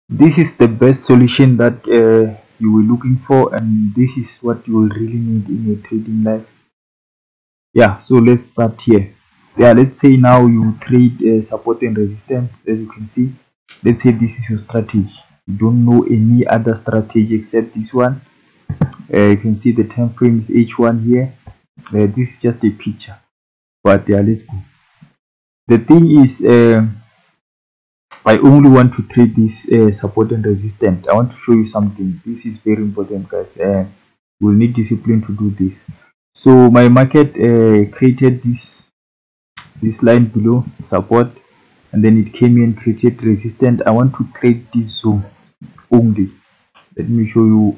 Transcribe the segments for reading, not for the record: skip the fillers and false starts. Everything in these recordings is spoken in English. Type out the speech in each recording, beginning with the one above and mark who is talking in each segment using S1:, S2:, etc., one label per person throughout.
S1: This is the best solution that you were looking for, and this is what you will really need in your trading life. Yeah, so let's start here. Yeah, let's say now you trade support and resistance. As you can see, let's say this is your strategy. You don't know any other strategy except this one. You can see the time frame is H1 here. This is just a picture, but yeah, let's go. The thing is, I only want to trade this support and resistance. I want to show you something. This is very important, guys. We'll need discipline to do this. So my market created this line below support, and then it came in, created resistance. I want to trade this zone only. Let me show you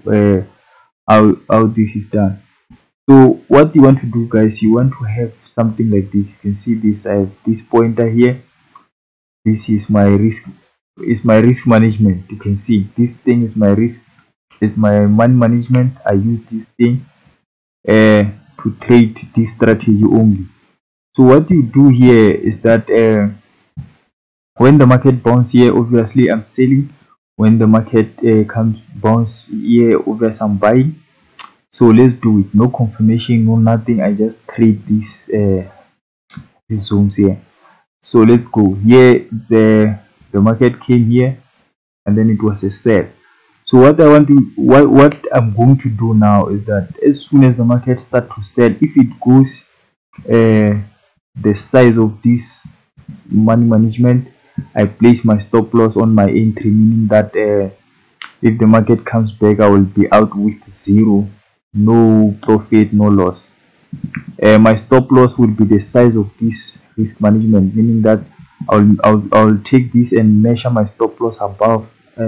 S1: how this is done. So what you want to do, guys, you want to have something like this. You can see this. I have this pointer here. This is my risk. Is my risk management. You can see this thing is my risk. It's my money management. I use this thing to trade this strategy only. So what you do here is that when the market bounce here, obviously I'm selling. When the market comes bounce here, obviously I'm buying. So let's do it. No confirmation, no nothing. I just trade these zones here. So let's go. Here the market came here, and then it was a sell. So what I want to what I'm going to do now is that as soon as the market start to sell, if it goes the size of this money management, I place my stop loss on my entry, meaning that if the market comes back, I will be out with zero, no profit, no loss. My stop loss will be the size of this risk management, meaning that I'll take this and measure my stop loss above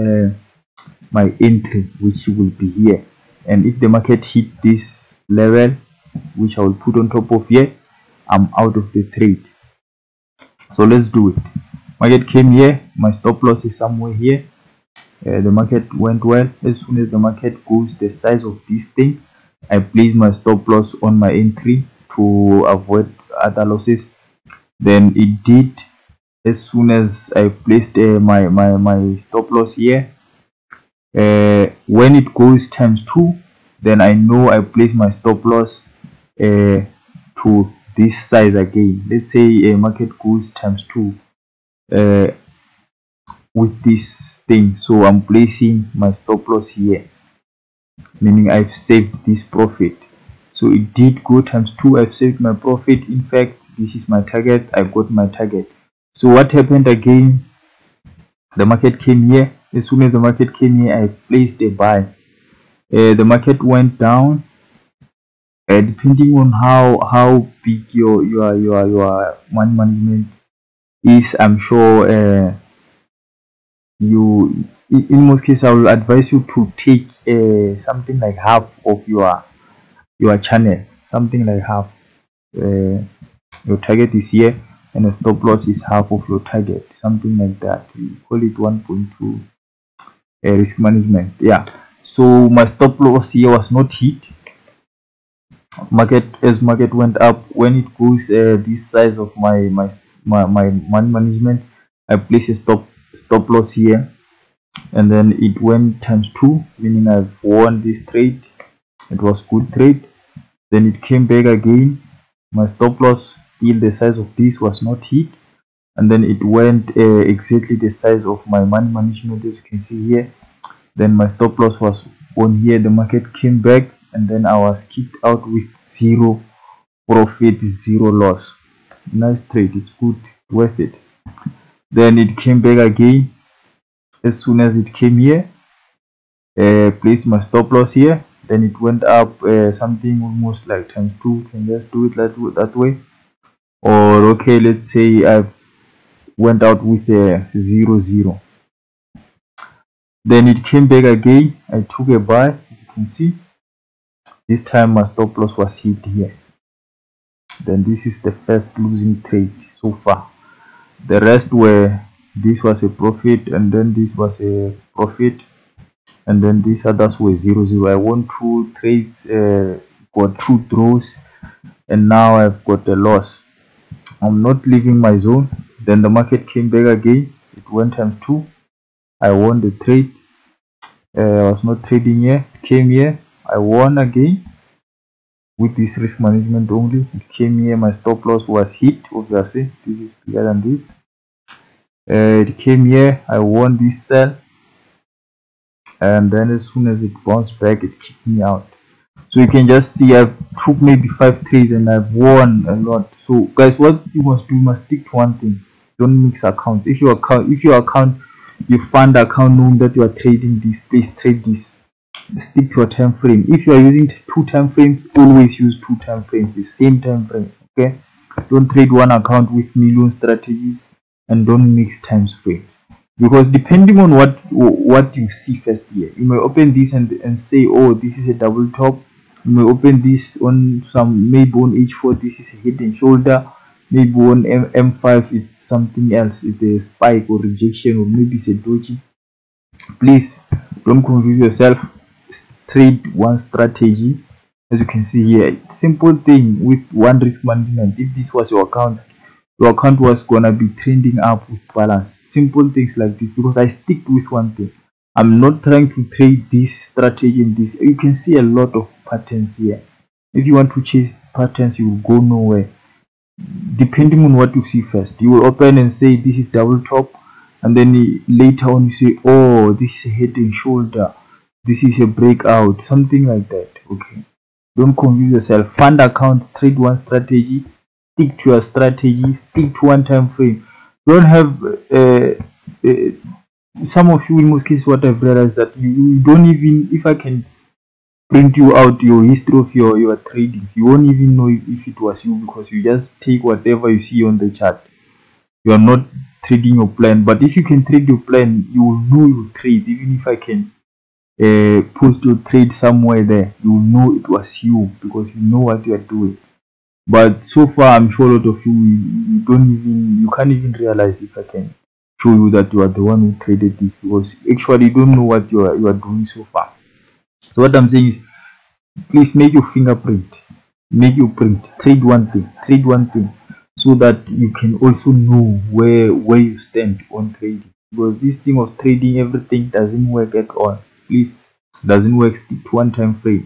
S1: my entry, which will be here. And if the market hit this level, which I will put on top of here, I'm out of the trade. So let's do it. Market came here, my stop loss is somewhere here. The market went well. As soon as the market goes the size of this thing, I place my stop loss on my entry to avoid other losses. Then it did. As soon as I placed my stop loss here, when it goes ×2, then I know I place my stop loss to this size again. Let's say market goes ×2 with this thing, so I'm placing my stop loss here, meaning I've saved this profit. So it did go ×2. I've saved my profit. In fact, this is my target. I got my target. So what happened again? The market came here. As soon as the market came here, I placed a buy. The market went down. Depending on how big your money management is, I'm sure you, in most cases, I will advise you to take something like half of your channel, something like half. Your target is here, and the stop loss is half of your target, something like that. We call it 1.2 risk management. Yeah, so my stop loss here was not hit. As market went up, when it goes this size of my money management, I place a stop loss here, and then it went ×2, meaning I've won this trade. It was good trade. Then it came back again. My stop loss, still the size of this, was not hit, and then it went exactly the size of my money management, as you can see here. Then my stop loss was on here. The market came back, and then I was kicked out with zero profit, zero loss. Nice trade. It's good, worth it. Then it came back again. As soon as it came here, placed my stop loss here. Then it went up something almost like ×2. Can just do it that way. Or okay, let's say I went out with a 0 0. Then it came back again. I took a buy. As you can see, this time my stop loss was hit here. Then this is the first losing trade so far. The rest were, this was a profit, and then this was a profit, and then these others were 0 0. I won 2 trades, got 2 draws, and now I've got a loss. I'm not leaving my zone. Then the market came back again. It went ×2. I won the trade. I was not trading here. It came here. I won again with this risk management only. It came here. My stop loss was hit. Obviously, this is bigger than this. It came here. I won this sell, and then as soon as it bounced back, it kicked me out. So you can just see I took maybe 5 trades and I've won a lot. So guys, what you must do, you must stick to one thing. Don't mix accounts. If your account, you fund account knowing that you are trading this, please trade this. Stick to a time frame. If you are using 2 time frames, always use 2 time frames, the same time frame. Okay, don't trade one account with million strategies, and don't mix time frames, because depending on what you see first here, you may open this and say, oh, this is a double top. You may open this on some, maybe on H4 this is a head and shoulder, maybe on M5 it's something else, it's a spike or rejection, or maybe it's a doji. Please don't confuse yourself. Trade one strategy. As you can see here, simple thing with one risk management. If this was your account was gonna be trending up with balance. Simple things like this, because I stick with one thing. I'm not trying to trade this strategy and this. You can see a lot of patterns here. If you want to chase patterns, you will go nowhere. Depending on what you see first, you will open and say this is double top, and then later on you say, oh, this is a head and shoulder, this is a breakout, something like that. Okay, don't confuse yourself. Fund account, trade one strategy, stick to your strategy, stick to one time frame. Don't have some of you, in most cases, what I've realized that you don't even, if I can print you out your history of your trading, you won't even know if it was you, because you just take whatever you see on the chart. You are not trading your plan. But if you can trade your plan, you will know your trades. Even if I can post your trade somewhere there, you will know it was you, because you know what you are doing. But so far, I'm sure a lot of you can't even realize if I can show you that you are the one who traded this, because actually you don't know what you are doing so far. So what I'm saying is, please make your fingerprint, make your print, trade one thing, so that you can also know where you stand on trading. Because this thing of trading everything doesn't work at all. Please, doesn't work. Stick to one time frame.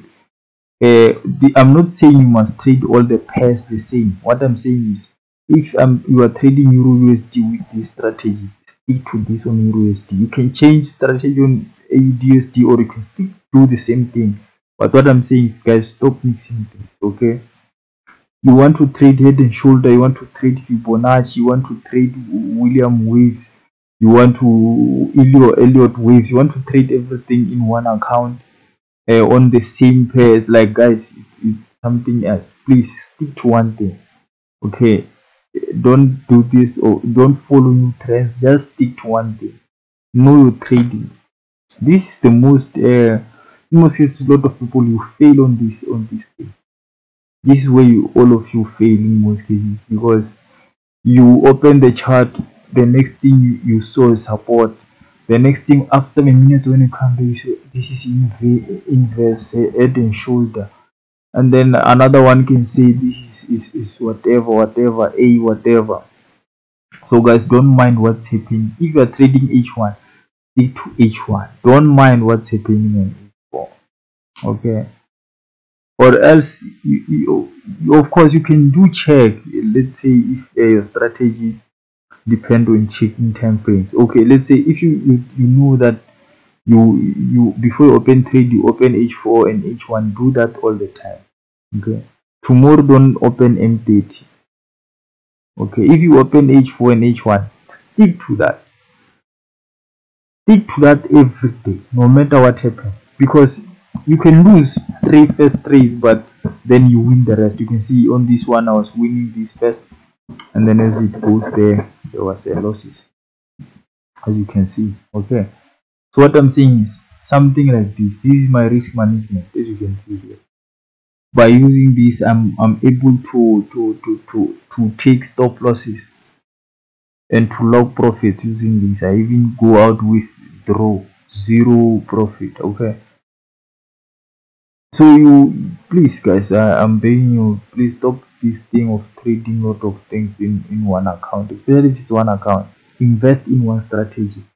S1: I'm not saying you must trade all the pairs the same. What I'm saying is, if you are trading Euro USD with this strategy, stick to this on Euro USD. You can change strategy on AUD USD, or you can still do the same thing. But what I'm saying is, guys, stop mixing things. Okay, you want to trade head and shoulder, you want to trade Fibonacci, you want to trade William waves, you want to Elliott waves, you want to trade everything in one account on the same pairs. Like, guys, it's something else. Please stick to one thing. Okay, don't do this, or don't follow new trends. Just stick to one thing. Know your trading. This is the most cases, a lot of people, you fail on this thing. This is where all of you fail in most cases, because you open the chart, the next thing you saw is support. The next thing, after a minute, when you come back, you say this is inverse head and shoulder, and then another one can say this is whatever a whatever. So guys, don't mind what's happening. If you are trading H1, stick to H1. Don't mind what's happening on H4. Okay, or else you of course you can do check. Let's say if your strategy depend on checking time frames. Okay, let's say if you know that you before you open trade, you open H4 and H1. Do that all the time. Okay, tomorrow don't open M30. Okay, if you open H4 and H1, stick to that every day, no matter what happens, because you can lose 3 first trades, but then you win the rest. You can see on this one I was winning this first, and then as it goes there was a losses, as you can see. Okay, so what I'm saying is something like this. This is my risk management, as you can see here. By using this, I'm able to take stop losses and to log profits using this. I even go out with draw 0 profit. Okay, so you please, guys, I'm begging you, please stop this thing of trading lot of things in one account, especially if it's one account. Invest in one strategy.